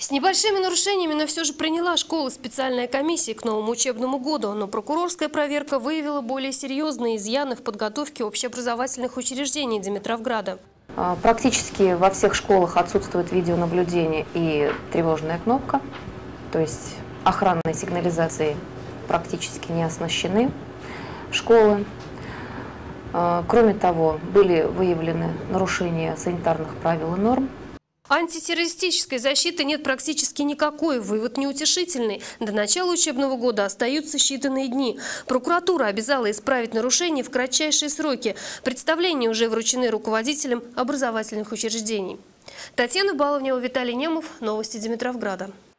С небольшими нарушениями, но все же приняла школа специальная комиссия к новому учебному году. Но прокурорская проверка выявила более серьезные изъяны в подготовке общеобразовательных учреждений Димитровграда. Практически во всех школах отсутствует видеонаблюдение и тревожная кнопка. То есть охранной сигнализацией практически не оснащены школы. Кроме того, были выявлены нарушения санитарных правил и норм. Антитеррористической защиты нет практически никакой. Вывод неутешительный. До начала учебного года остаются считанные дни. Прокуратура обязала исправить нарушения в кратчайшие сроки. Представления уже вручены руководителям образовательных учреждений. Татьяна Баловнева, Виталий Немов. Новости Димитровграда.